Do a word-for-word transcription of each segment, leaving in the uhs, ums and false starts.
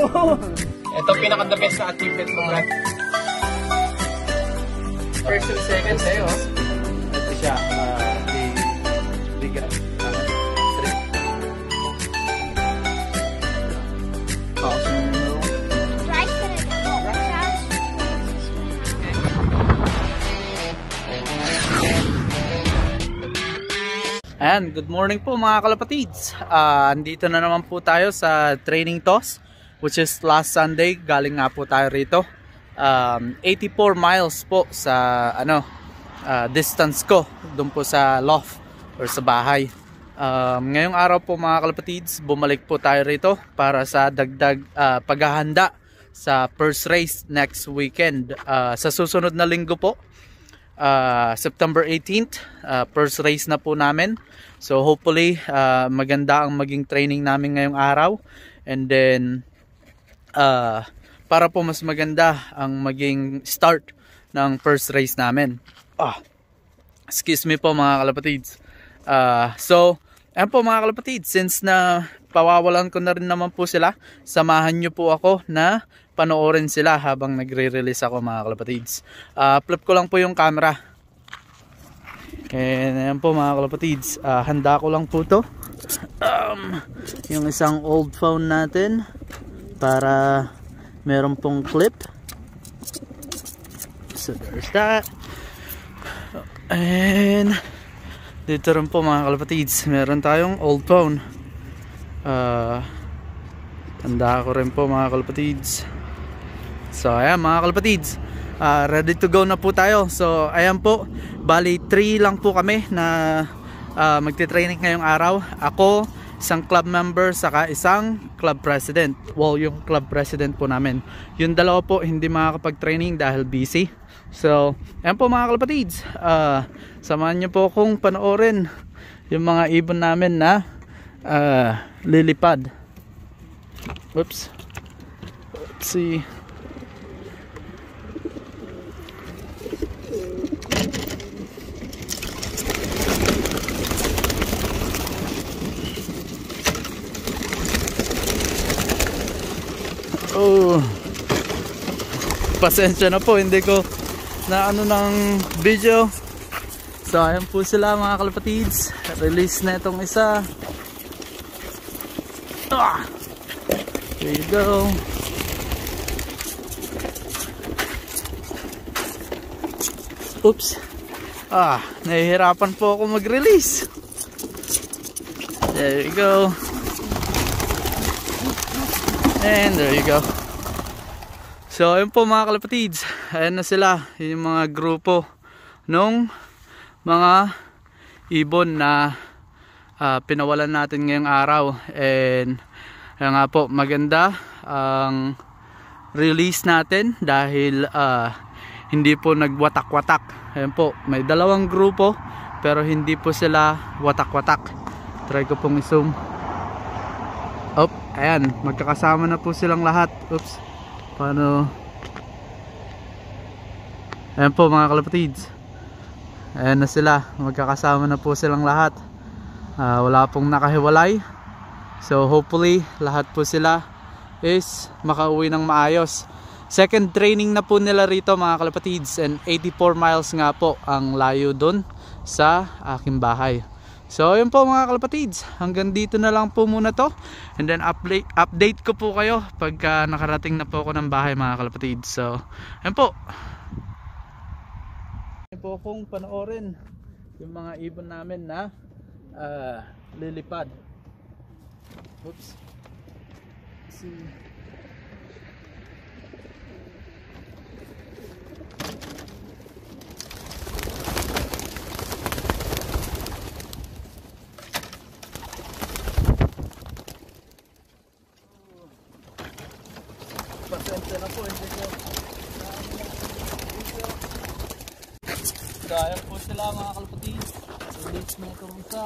Ito pinaka-the best na achievement mo, Brad. First and second sa'yo. Ito siya, uh, di, di, uh, three. Oh, ayan, good morning po mga kalapatids. Uh, andito na naman po tayo sa training toss, which is last Sunday. Galing nga po tayo rito. Um, eighty-four miles po sa ano uh, distance ko doon po sa loft or sa bahay. Um, ngayong araw po mga kalapatids, bumalik po tayo rito para sa dagdag uh, paghahanda sa first race next weekend. Uh, sa susunod na linggo po, Uh, September eighteenth, uh, first race na po namin. So hopefully uh, maganda ang maging training namin ngayong araw. And then uh, para po mas maganda ang maging start ng first race namin. Ah, excuse me po mga kalapatids. Uh, so ayan po mga kalapatids, since na pawawalan ko na rin naman po sila, samahan nyo po ako na panoorin sila habang nagre-release ako mga kalapatids. Uh, flip ko lang po yung camera. And ayan po mga kalapatids, uh, handa ko lang po to. Um, yung isang old phone natin para meron pong clip. So there's that. And dito rin po mga kalapatids, meron tayong old phone. Uh, handa ko rin po mga kalapatids. So ayan mga kalapatids, uh, ready to go na po tayo. So ayan po, bali three lang po kami na uh, magti-training ngayong araw. Ako, isang club member, saka isang club president. Well, yung club president po namin. Yung dalawa po hindi makakapag-training dahil busy. So ayan po mga kalapatids, uh, samahan nyo po akong panoorin yung mga ibon namin na uh, lilipad. Oops. Let's see. Oh, pasensya na po, hindi ko na ano ng video. So ayan po sila mga kalapatids, release na itong isa. Ah, there you go. Oops. Ah, nahihirapan po ako mag-release. There you go. And there you go. So ayun po mga kalapatids, ayan na sila, yung mga grupo nung mga ibon na uh, pinawalan natin ngayong araw. And ayan nga po, maganda ang release natin dahil uh, hindi po nagwatak-watak. Ayan po, may dalawang grupo pero hindi po sila watak-watak. Try ko pong i-zoom. Op, ayan, magkakasama na po silang lahat. Oops, paano? Ayan po mga kalapatids, ayan na sila, magkakasama na po silang lahat. uh, Wala pong nakahiwalay. So hopefully lahat po sila is makauwi ng maayos. Second training na po nila rito mga kalapatids, and eighty-four miles nga po ang layo dun sa aking bahay. So yun po mga kalapatids, hanggang dito na lang po muna to. And then update, update ko po kayo pagka nakarating na po ako ng bahay mga kalapatids. So yun po. Yun po kung panoorin yung mga ibon namin na uh, lilipad. Oops. Let's see. Pasensya na po, hindi ko. So ayan po sila mga kalapatids, release na itong isa.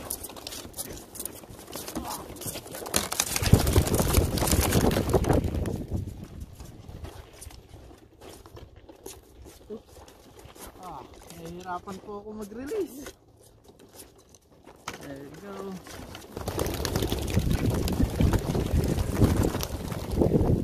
Ah, nahihirapan po ako mag-release. There you go.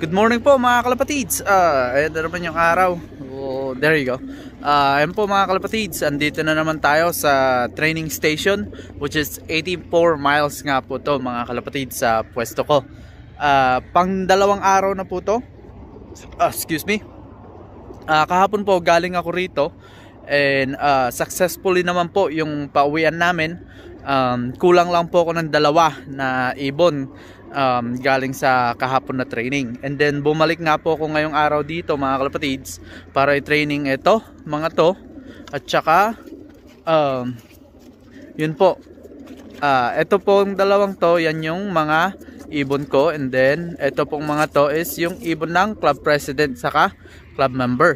Good morning po mga kalapatids. Uh, ayan na naman yung araw. Oh, there you go. Uh, ayan po mga kalapatids. Andito na naman tayo sa training station, which is eighty-four miles nga po to mga kalapatids sa pwesto ko. Uh, pang dalawang araw na po to. Uh, excuse me. Uh, kahapon po galing ako rito. And uh, successfully naman po yung pauwian namin. Um, kulang lang po ako ng dalawa na ibon. Um, galing sa kahapon na training. And then bumalik nga po ako ngayong araw dito mga kalapatids para i-training ito, mga to. At saka um, yun po, uh, ito pong dalawang to, yan yung mga ibon ko. And then ito pong mga to is yung ibon ng club president saka club member.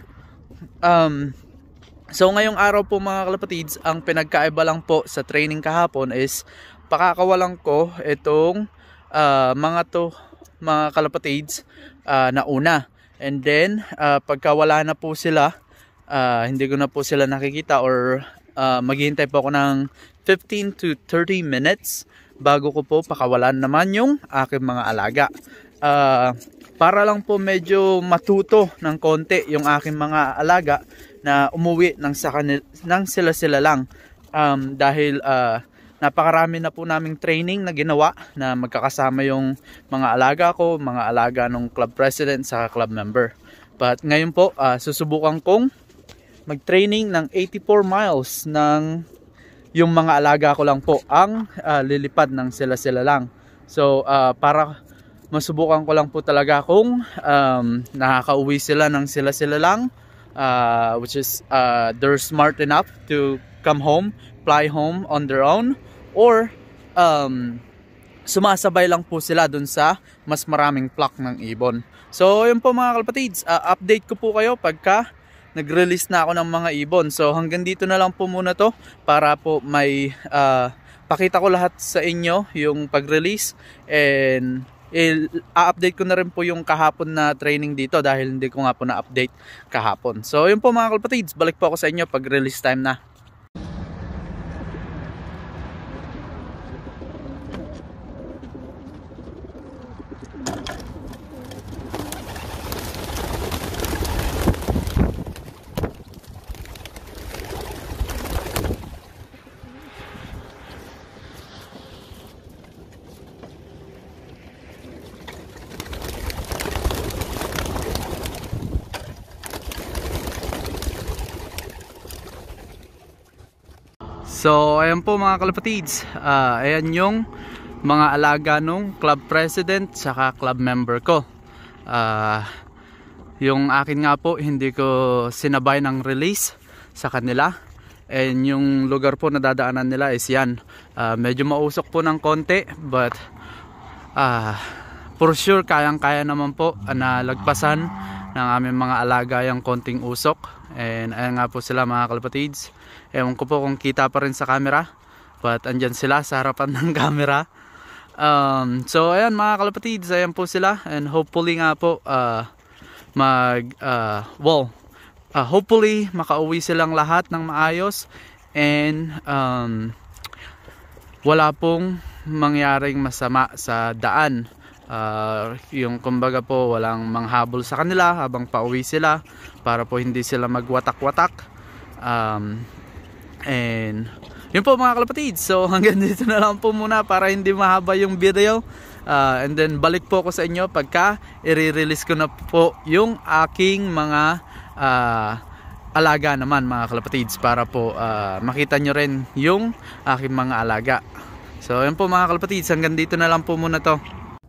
um, So ngayong araw po mga kalapatids, ang pinagkaiba lang po sa training kahapon is pakakawalan ko itong Uh, mga to mga kalapatids uh, na una. And then uh, pagka wala na po sila, uh, hindi ko na po sila nakikita or uh, maghihintay po ako ng fifteen to thirty minutes bago ko po pakawalan naman yung aking mga alaga. Uh, para lang po medyo matuto ng konti yung aking mga alaga na umuwi ng, sa kanil ng sila sila lang. Um, dahil uh, napakarami na po naming training na ginawa na magkakasama yung mga alaga ko, mga alaga ng club president sa club member. But ngayon po, uh, susubukan kong mag-training ng eighty-four miles ng yung mga alaga ko lang po ang uh, lilipad ng sila-sila lang. So uh, para masubukan ko lang po talaga kung um, nakakauwi sila ng sila-sila lang, uh, which is uh, they're smart enough to come home, fly home on their own, or um, sumasabay lang po sila dun sa mas maraming flock ng ibon. So yun po mga kalapatids, uh, update ko po kayo pagka nag-release na ako ng mga ibon. So hanggang dito na lang po muna to para po may uh, pakita ko lahat sa inyo yung pag-release. And i-update ko na rin po yung kahapon na training dito dahil hindi ko nga po na-update kahapon. So yun po mga kalapatids, balik po ako sa inyo pag release time na. So ayan po mga kalapatids, uh, ayan yung mga alaga nung club president saka club member ko. uh, Yung akin nga po hindi ko sinabay ng release sa kanila. And yung lugar po na dadaanan nila is yan, uh, medyo mausok po ng konti, but uh, for sure kayang kaya naman po uh, na lagpasan ng aming mga alaga yung konting usok. And ayan nga po sila mga kalapatids. Ewan ko po kung kita pa rin sa camera, but andyan sila sa harapan ng camera. Um, so ayan mga kalapatids, ayan po sila. And hopefully nga po uh, mag uh, well uh, hopefully makauwi silang lahat ng maayos. And um, wala pong mangyaring masama sa daan. Uh, yung kumbaga po walang manghabol sa kanila habang pauwi sila, para po hindi sila magwatak-watak. um, and yun po mga kalapatids, so hanggang dito na lang po muna para hindi mahaba yung video. uh, and then balik po ako sa inyo pagka i-release ko na po yung aking mga uh, alaga naman mga kalapatids, para po uh, makita nyo rin yung aking mga alaga. So yun po mga kalapatids, hanggang dito na lang po muna to.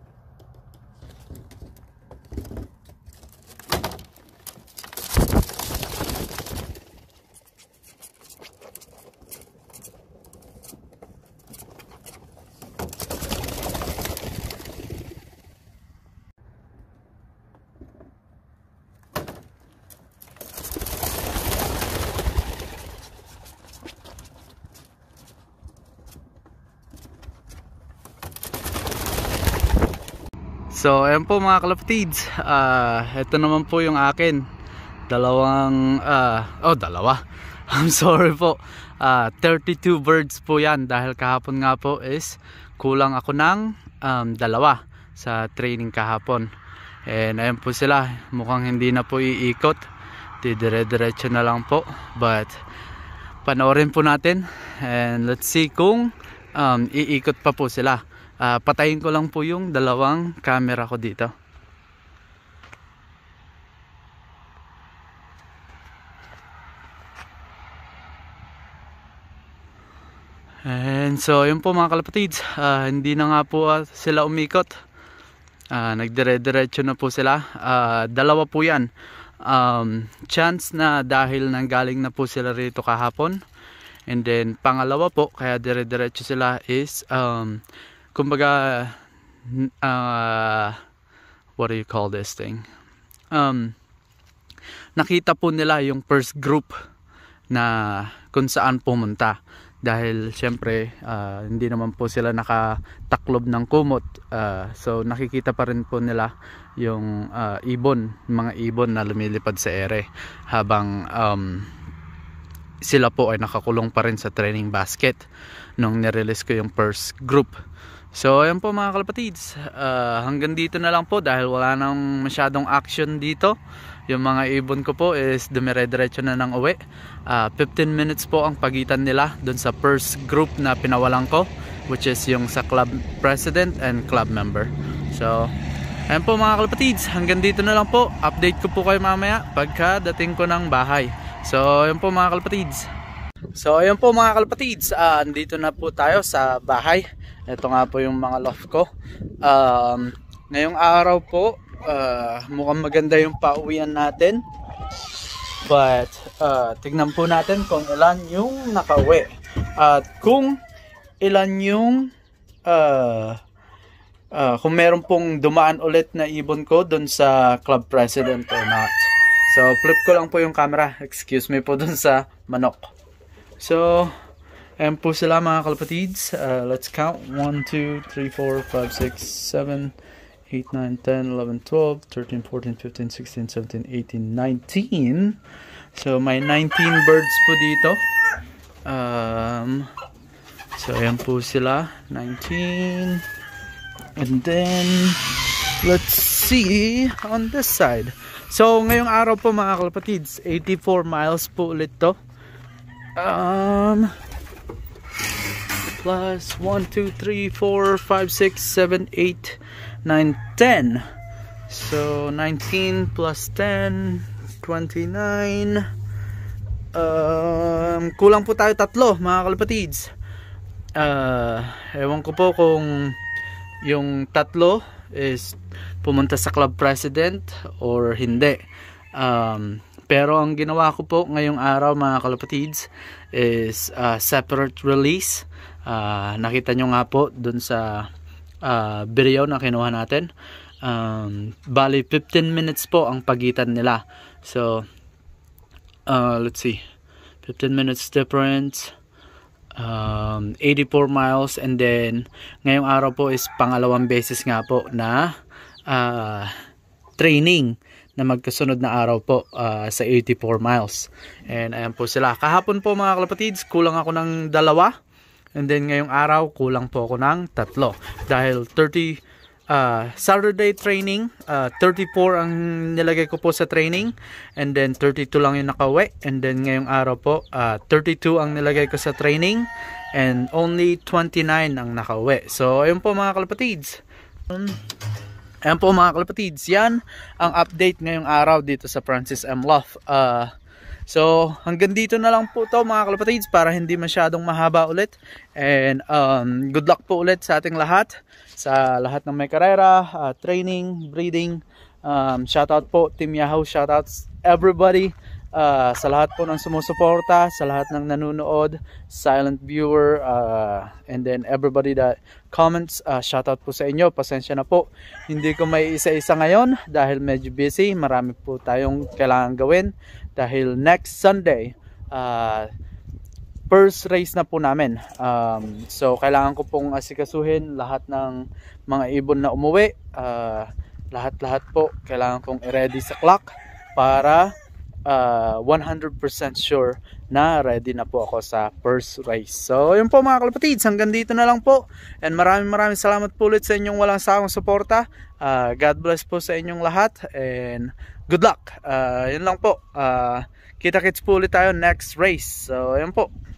So ayan po mga kalapatids, uh, ito naman po yung akin. Dalawang, uh, oh dalawa, I'm sorry po, uh, thirty-two birds po yan. Dahil kahapon nga po is kulang ako ng um, dalawa sa training kahapon. And ayan po sila, mukhang hindi na po iikot, dire-diretso na lang po. But panoorin po natin and let's see kung um, iikot pa po sila. uh, Patayin ko lang po yung dalawang camera ko dito. And so yun po mga kalapatids, uh, hindi na nga po uh, sila umikot, uh, nagdire-diretso na po sila. uh, Dalawa po yan, um, chance na dahil nanggaling na po sila rito kahapon. And then pangalawa po kaya dire-diretso sila is um, kumbaga uh, what do you call this thing, um, nakita po nila yung first group na kung saan pumunta. Dahil syempre uh, hindi naman po sila nakataklob ng kumot, uh, so nakikita pa rin po nila yung uh, ibon, mga ibon na lumilipad sa ere habang um, sila po ay nakakulong pa rin sa training basket nung nirelease ko yung first group. So ayan po mga kalapatids, uh, hanggang dito na lang po dahil wala nang masyadong action dito. Yung mga ibon ko po is dumire-diretso na ng uwi. uh, fifteen minutes po ang pagitan nila dun sa first group na pinawalan ko, which is yung sa club president and club member. So ayan po mga kalapatids, hanggang dito na lang po. Update ko po kayo mamaya pagka dating ko ng bahay. So ayan po mga kalapatids. So ayan po mga kalapatids, uh, andito na po tayo sa bahay. Ito nga po yung mga loft ko. um, Ngayong araw po Uh, mukhang maganda yung pauwian natin. But uh, tignan po natin kung ilan yung nakauwi at kung ilan yung uh, uh, kung meron pong dumaan ulit na ibon ko dun sa club president or not. So flip ko lang po yung camera, excuse me po dun sa manok. So ayan po sila mga kalapatids. uh, Let's count one, two, three, four, five, six, seven, eight, nine, ten, eleven, twelve, thirteen, fourteen, fifteen, sixteen, seventeen, eighteen, nineteen. So may nineteen birds po dito. Um, so ayan po sila, nineteen. And then let's see on this side. So ngayong araw po mga kalapatids, eighty-four miles po ulit to. Um, plus one, two, three, four, five, six, seven, eight, nine, ten. So nineteen plus ten, twenty-nine. Um, kulang po tayo tatlo mga kalapatids. Uh, ewan ko po kung yung tatlo is pumunta sa club president or hindi. Um, pero ang ginawa ko po ngayong araw mga kalapatids is uh, separate release. Uh, nakita nyo nga po dun sa Uh, video na kinuha natin. um, Bali fifteen minutes po ang pagitan nila. So uh, let's see, fifteen minutes difference, um, eighty-four miles. And then ngayong araw po is pangalawang beses nga po na uh, training na magkasunod na araw po uh, sa eighty-four miles. And ayan po sila. Kahapon po mga kalapatids kulang ako ng dalawa. And then ngayong araw kulang po ako ng tatlo. Dahil thirty uh, Saturday training, uh, thirty-four ang nilagay ko po sa training. And then thirty-two lang yung nakauwi. And then ngayong araw po uh, thirty-two ang nilagay ko sa training. And only twenty-nine ang nakauwi. So ayun po mga kalapatids. Ayan po mga kalapatids. Yan ang update ngayong araw dito sa Francis M. Loft. Uh, So hanggang dito na lang po to mga kalapatids para hindi masyadong mahaba ulit. And um, good luck po ulit sa ating lahat. Sa lahat ng may karera, uh, training, breeding. um, Shoutout po Team Yahoo, shoutouts everybody. uh, Sa lahat po ng sumusuporta, sa lahat ng nanonood, silent viewer, uh, and then everybody that comments, uh, shoutout po sa inyo. Pasensya na po, hindi ko may isa-isa ngayon dahil medyo busy. Marami po tayong kailangan gawin. Dahil next Sunday, uh, first race na po namin. Um, so, kailangan ko pong asikasuhin lahat ng mga ibon na umuwi. Uh, Lahat-lahat po, kailangan kong i-ready sa clock para uh, one hundred percent sure na ready na po ako sa first race. So yun po mga kalapatids, hanggang dito na lang po. And maraming maraming salamat po ulit sa inyong walang sawang suporta. Uh, God bless po sa inyong lahat and good luck. Uh, yun lang po. Uh, kita-kits po ulit tayo next race. So yun po.